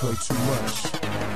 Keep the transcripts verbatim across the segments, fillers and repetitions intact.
play too much.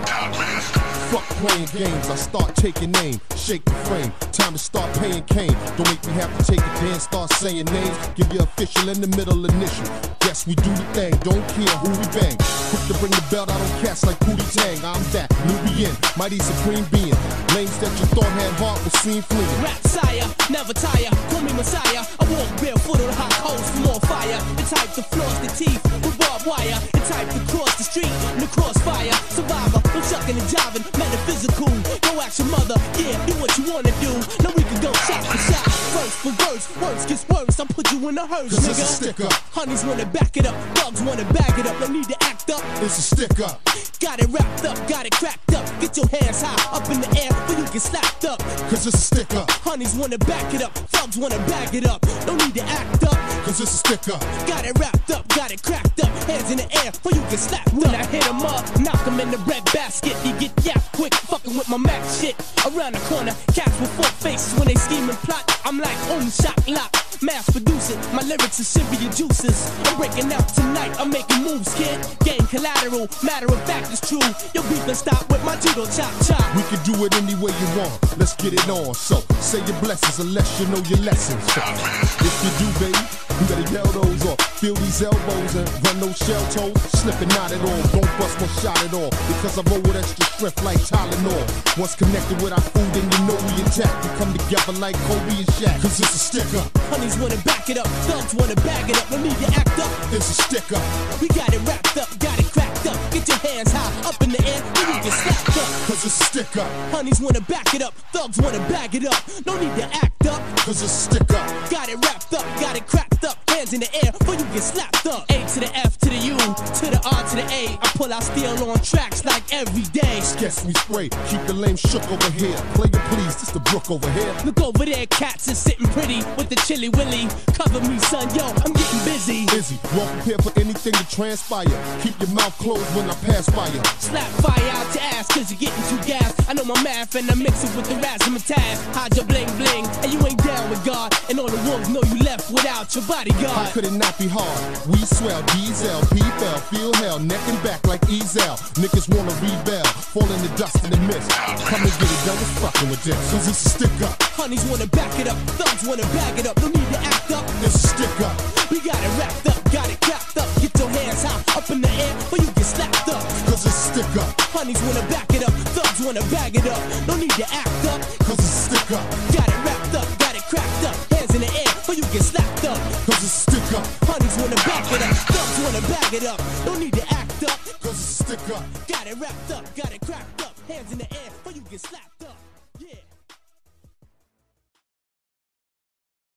Fuck playing games, I start taking aim, shake the frame, time to start paying cane. Don't make me have to take a pen, start saying names, give you official in the middle initial. Yes, we do the thing, don't care who we bang. Quick to bring the belt out on cats like Pootie Tang. I'm that Nubian, mighty supreme being. Lanes that you thought had heart was seen fleeing. Rap sire, never tire, call me Messiah. I walk barefoot on hot coals for more fire. The type to floss the teeth with barbed wire. The type to cross the street in the crossfire. Survivor, no shucking and jiving, metaphysical. No action mother, yeah, do what you wanna do. Now we can go shot for shot, verse for verse. Words gets worse, I'll put you in a hearse, Cause nigga. it's a stick up. Honeys wanna back it up, dogs wanna bag it up. No need to act up. It's a stick up. Got it wrapped up, got it cracked up. Get your hands high, up in the air, where you get slapped up. Cause it's a stick up. Honeys wanna back it up, thugs wanna bag it up. No need to act up. Cause it's a stick up. Got it wrapped up, got it cracked up. Hands in the air, where you get slapped when up. When I hit 'em up, knock 'em in the red basket. You get yapped quick, fucking with my Mac shit. Around the corner, cats with four faces when they scheme and plot. I'm like, oh, shock lock. Mass producing, my lyrics are severe juices. I'm breaking out tonight, I'm making moves, kid. Game collateral, matter of fact, it's true. Your beef can stop with my judo chop chop. We can do it any way you want, let's get it on. So, say your blessings unless you know your lessons. So, if you do, baby, you better yell those off. Feel these elbows and run those shell toes. Slipping not at all, don't bust one shot at all. Because I roll with extra strength like Tylenol. Once connected with our food, then you know we attack. We come together like Kobe and Shaq. Cause it's a stick up. Honeys wanna back it up, thugs wanna bag it up. No need to act up. It's a stick up. We got it wrapped up, got it cracked up. Get your hands high, up in the air, where you get slapped up. Cause it's a stick up. Honeys wanna back it up, thugs wanna bag it up. No need to act up. Cause it's a stick up. Got it wrapped up, got it cracked up. Hands in the air, before you get slapped up. A to the F to the U, to the R to the A. I pull out steel on tracks like every day. Guess we spray, keep the lame shook over here. Play it please, this the brook over here. Look over there, cats is sitting pretty with the chili willy. Cover me, son, yo, I'm getting busy. Busy, well prepared for anything to transpire. Keep your mouth closed when I pass by you. Slap fire out your ass, cause you're getting too gas. I know my math and I mix it with the razzmatazz. Hide your bling bling, and you ain't down with God. And all the wolves know you left without your bodyguard. How could it not be hard? We swell, diesel, P-Fell, feel hell, neck and back like Ezel. Niggas wanna rebel, fall in the dust in the mist. Come and get it done, what's fucking with this? Cause it's a stick up. Honeys wanna back it up, thugs wanna bag it up. No need to act up. It's a stick up. We got it wrapped up, got it cracked up. Get your hands high, up in the air, or you get slapped up. Cause it's a stick up. Honeys wanna back it up, thugs wanna bag it up. No need to act up. Cause it's a stick up. Got it wrapped up, got it cracked up. Hands in the air, or you get slapped up. Cause it's a stick up. Honeys wanna back it up, thugs wanna bag it up. No need to act up. Cause it's a stick up. Got it wrapped up, got it cracked up. Hands in the air, or you get slapped up.